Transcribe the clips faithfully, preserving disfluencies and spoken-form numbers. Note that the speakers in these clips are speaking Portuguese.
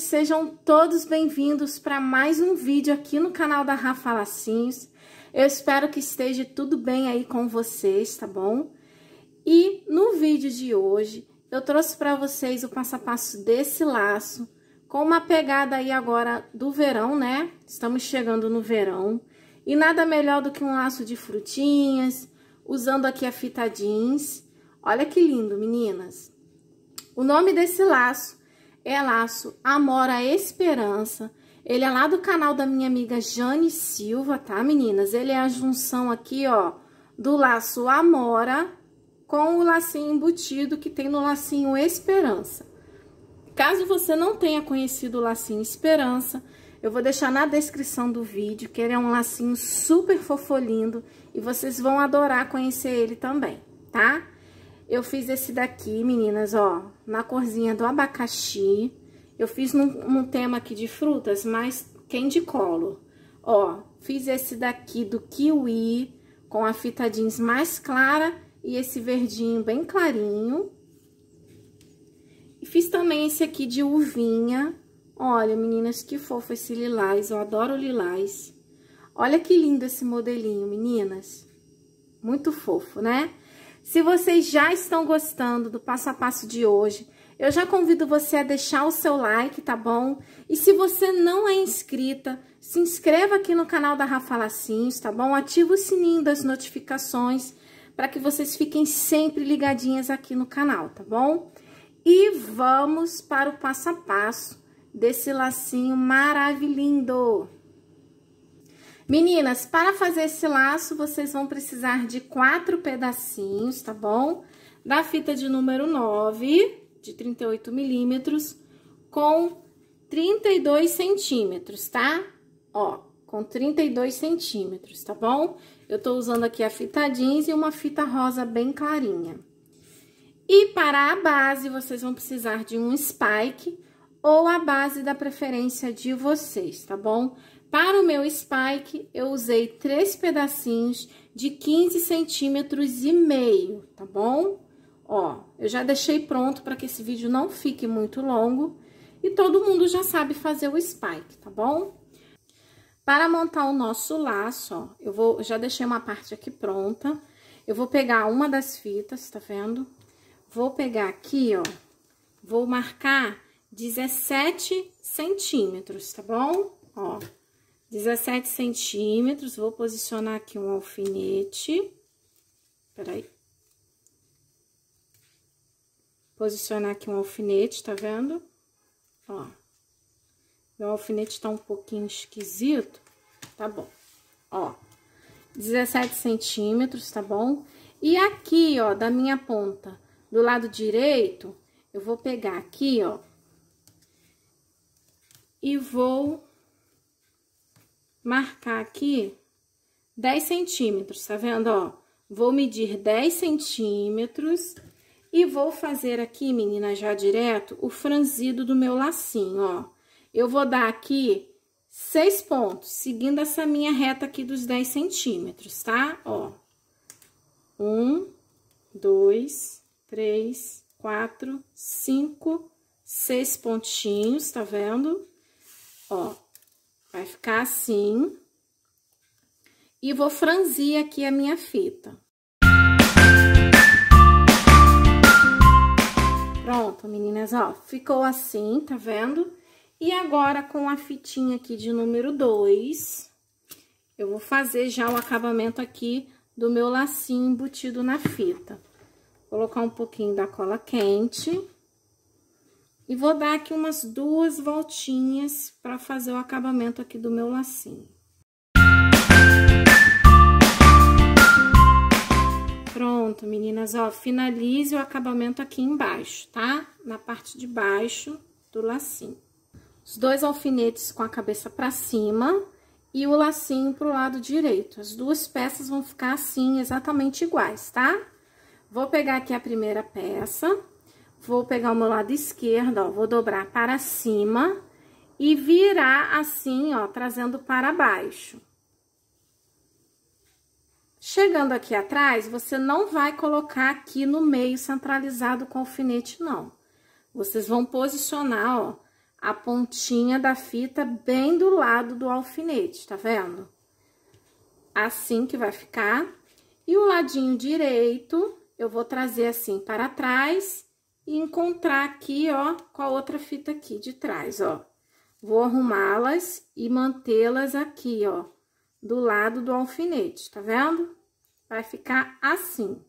sejam todos bem-vindos para mais um vídeo aqui no canal da Rafa Lacinhos. Eu espero que esteja tudo bem aí com vocês, tá bom? E no vídeo de hoje, eu trouxe para vocês o passo a passo desse laço, com uma pegada aí agora do verão, né? Estamos chegando no verão. E nada melhor do que um laço de frutinhas, usando aqui a fita jeans. Olha que lindo, meninas! O nome desse laço é laço Amora Esperança. Ele é lá do canal da minha amiga Jane Silva, tá, meninas? Ele é a junção aqui, ó, do laço Amora com o lacinho embutido que tem no lacinho Esperança. Caso você não tenha conhecido o lacinho Esperança, eu vou deixar na descrição do vídeo, que ele é um lacinho super fofolindo e vocês vão adorar conhecer ele também, tá? Eu fiz esse daqui, meninas, ó, na corzinha do abacaxi. Eu fiz num, num tema aqui de frutas, mas candy color. Ó, fiz esse daqui do kiwi, com a fita jeans mais clara e esse verdinho bem clarinho. E fiz também esse aqui de uvinha. Olha, meninas, que fofo esse lilás, eu adoro lilás. Olha que lindo esse modelinho, meninas. Muito fofo, né? Se vocês já estão gostando do passo a passo de hoje, eu já convido você a deixar o seu like, tá bom? E se você não é inscrita, se inscreva aqui no canal da Rafa Lacinhos, tá bom? Ativa o sininho das notificações para que vocês fiquem sempre ligadinhas aqui no canal, tá bom? E vamos para o passo a passo desse lacinho maravilhoso. Meninas, para fazer esse laço, vocês vão precisar de quatro pedacinhos, tá bom? Da fita de número nove, de trinta e oito milímetros, com trinta e dois centímetros, tá? Ó, com trinta e dois centímetros, tá bom? Eu tô usando aqui a fita jeans e uma fita rosa bem clarinha. E para a base, vocês vão precisar de um spike ou a base da preferência de vocês, tá bom? Para o meu spike, eu usei três pedacinhos de quinze centímetros e meio, tá bom? Ó, eu já deixei pronto para que esse vídeo não fique muito longo e todo mundo já sabe fazer o spike, tá bom? Para montar o nosso laço, ó, eu vou, já deixei uma parte aqui pronta. Eu vou pegar uma das fitas, tá vendo? Vou pegar aqui, ó, vou marcar dezessete centímetros, tá bom? Ó, dezessete centímetros, vou posicionar aqui um alfinete. Peraí. Posicionar aqui um alfinete, tá vendo? Ó, meu alfinete tá um pouquinho esquisito, tá bom. Ó, dezessete centímetros, tá bom? E aqui, ó, da minha ponta, do lado direito, eu vou pegar aqui, ó, e vou marcar aqui dez centímetros, tá vendo, ó? Vou medir dez centímetros e vou fazer aqui, menina, já direto, o franzido do meu lacinho, ó. Eu vou dar aqui seis pontos, seguindo essa minha reta aqui dos dez centímetros, tá? Ó, um, dois, três, quatro, cinco, seis pontinhos, tá vendo? Ó, vai ficar assim. E vou franzir aqui a minha fita. Pronto, meninas, ó, ficou assim, tá vendo? E agora, com a fitinha aqui de número dois, eu vou fazer já o acabamento aqui do meu lacinho embutido na fita. Colocar um pouquinho da cola quente. E vou dar aqui umas duas voltinhas para fazer o acabamento aqui do meu lacinho. Pronto, meninas, ó, finalize o acabamento aqui embaixo, tá? Na parte de baixo do lacinho. Os dois alfinetes com a cabeça para cima e o lacinho pro lado direito. As duas peças vão ficar assim, exatamente iguais, tá? Vou pegar aqui a primeira peça. Vou pegar o meu lado esquerdo, ó, vou dobrar para cima e virar assim, ó, trazendo para baixo. Chegando aqui atrás, você não vai colocar aqui no meio centralizado com alfinete, não. Vocês vão posicionar, ó, a pontinha da fita bem do lado do alfinete, tá vendo? Assim que vai ficar. E o ladinho direito, eu vou trazer assim para trás e encontrar aqui, ó, com a outra fita aqui de trás, ó. Vou arrumá-las e mantê-las aqui, ó, do lado do alfinete, tá vendo? Vai ficar assim.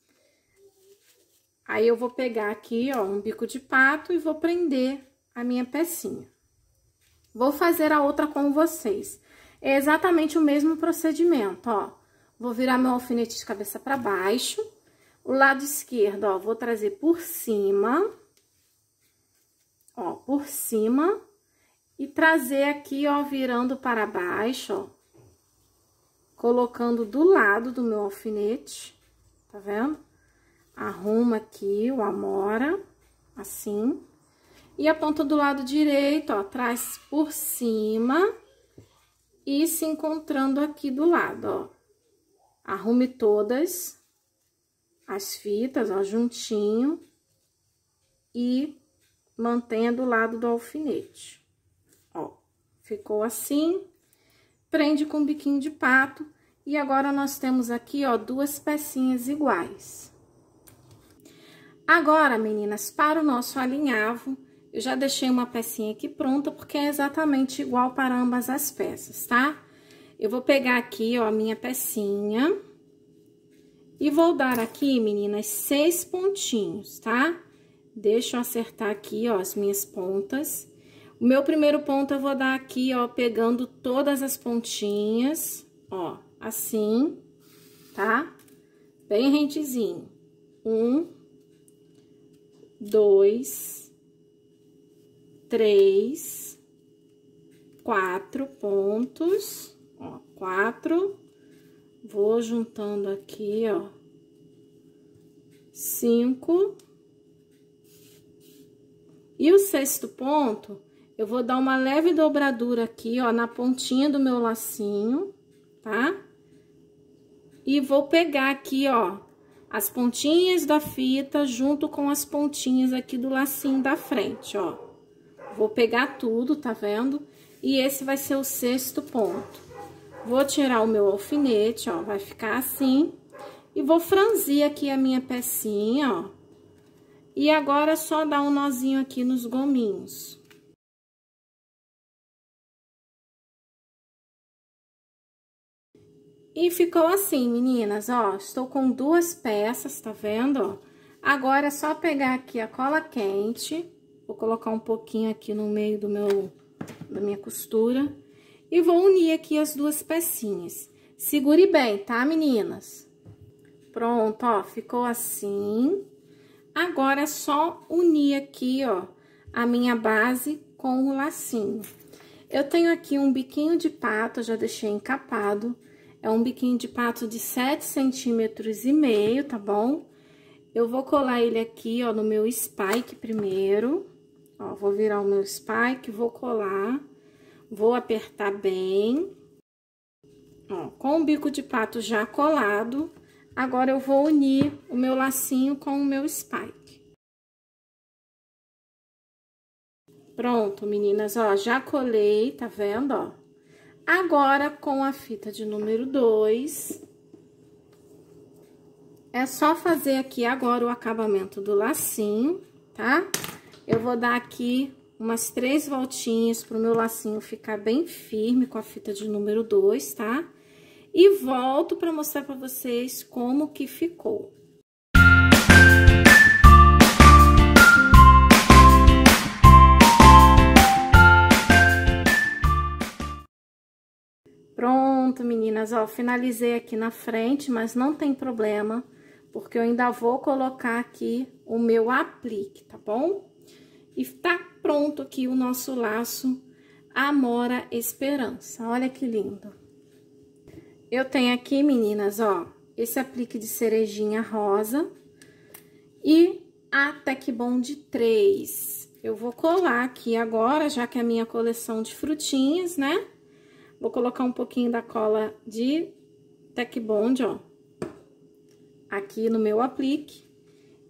Aí, eu vou pegar aqui, ó, um bico de pato e vou prender a minha pecinha. Vou fazer a outra com vocês. É exatamente o mesmo procedimento, ó. Vou virar meu alfinete de cabeça para baixo. O lado esquerdo, ó, vou trazer por cima. Ó, por cima. E trazer aqui, ó, virando para baixo, ó. Colocando do lado do meu alfinete, tá vendo? Arruma aqui o amora, assim. E a ponta do lado direito, ó, traz por cima e se encontrando aqui do lado, ó. Arrume todas as fitas, ó, juntinho e mantenha do lado do alfinete. Ó, ficou assim. Prende com biquinho de pato. E agora, nós temos aqui, ó, duas pecinhas iguais. Agora, meninas, para o nosso alinhavo, eu já deixei uma pecinha aqui pronta, porque é exatamente igual para ambas as peças, tá? Eu vou pegar aqui, ó, a minha pecinha e vou dar aqui, meninas, seis pontinhos, tá? Deixa eu acertar aqui, ó, as minhas pontas. O meu primeiro ponto eu vou dar aqui, ó, pegando todas as pontinhas, ó, assim, tá? Bem rentezinho. Um, dois, três, quatro pontos, ó, quatro. Vou juntando aqui, ó, cinco. E o sexto ponto, eu vou dar uma leve dobradura aqui, ó, na pontinha do meu lacinho, tá? E vou pegar aqui, ó, as pontinhas da fita junto com as pontinhas aqui do lacinho da frente, ó. Vou pegar tudo, tá vendo? E esse vai ser o sexto ponto. Vou tirar o meu alfinete, ó, vai ficar assim. E vou franzir aqui a minha pecinha, ó. E agora é só dar um nozinho aqui nos gominhos. E ficou assim, meninas, ó, estou com duas peças, tá vendo, ó? Agora é só pegar aqui a cola quente, vou colocar um pouquinho aqui no meio do meu, da minha costura, e vou unir aqui as duas pecinhas. Segure bem, tá, meninas? Pronto, ó, ficou assim. Agora é só unir aqui, ó, a minha base com o lacinho. Eu tenho aqui um biquinho de pato, já deixei encapado. É um biquinho de pato de sete centímetros e meio, tá bom? Eu vou colar ele aqui, ó, no meu spike primeiro. Ó, vou virar o meu spike, vou colar. Vou apertar bem. Ó, com o bico de pato já colado, agora eu vou unir o meu lacinho com o meu spike. Pronto, meninas, ó, já colei, tá vendo, ó? Agora, com a fita de número dois, é só fazer aqui agora o acabamento do lacinho, tá? Eu vou dar aqui umas três voltinhas pro meu lacinho ficar bem firme com a fita de número dois, tá? E volto pra mostrar pra vocês como que ficou. Pronto, meninas, ó, finalizei aqui na frente, mas não tem problema, porque eu ainda vou colocar aqui o meu aplique, tá bom? E tá pronto aqui o nosso laço Amora Esperança, olha que lindo. Eu tenho aqui, meninas, ó, esse aplique de cerejinha rosa e a Tec Bond três. Eu vou colar aqui agora, já que é a minha coleção de frutinhas, né? Vou colocar um pouquinho da cola de Tec Bond, ó, aqui no meu aplique.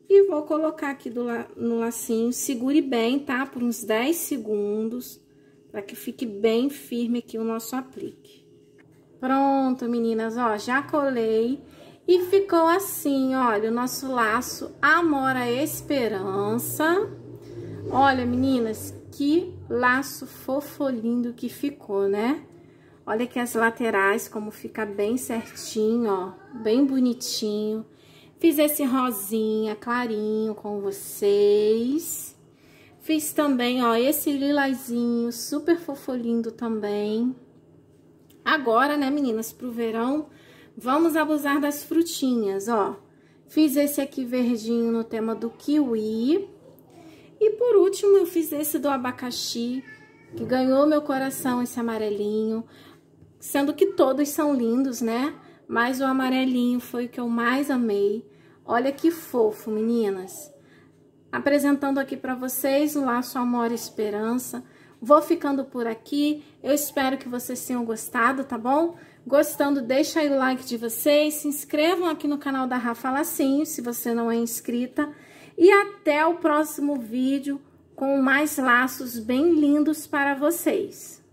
E vou colocar aqui do la no lacinho, segure bem, tá? Por uns dez segundos, para que fique bem firme aqui o nosso aplique. Pronto, meninas, ó, já colei e ficou assim, olha, o nosso laço Amora Esperança. Olha, meninas, que laço fofo lindo que ficou, né? Olha aqui as laterais, como fica bem certinho, ó, bem bonitinho. Fiz esse rosinha clarinho com vocês. Fiz também, ó, esse lilazinho super fofo lindo também. Agora, né, meninas, pro verão, vamos abusar das frutinhas, ó. Fiz esse aqui verdinho no tema do kiwi. E por último, eu fiz esse do abacaxi, que ganhou meu coração, esse amarelinho. Sendo que todos são lindos, né? Mas o amarelinho foi o que eu mais amei. Olha que fofo, meninas. Apresentando aqui pra vocês o laço Amora Esperança. Vou ficando por aqui. Eu espero que vocês tenham gostado, tá bom? Gostando, deixa aí o like de vocês. Se inscrevam aqui no canal da Rafa Lacinhos, se você não é inscrita. E até o próximo vídeo com mais laços bem lindos para vocês.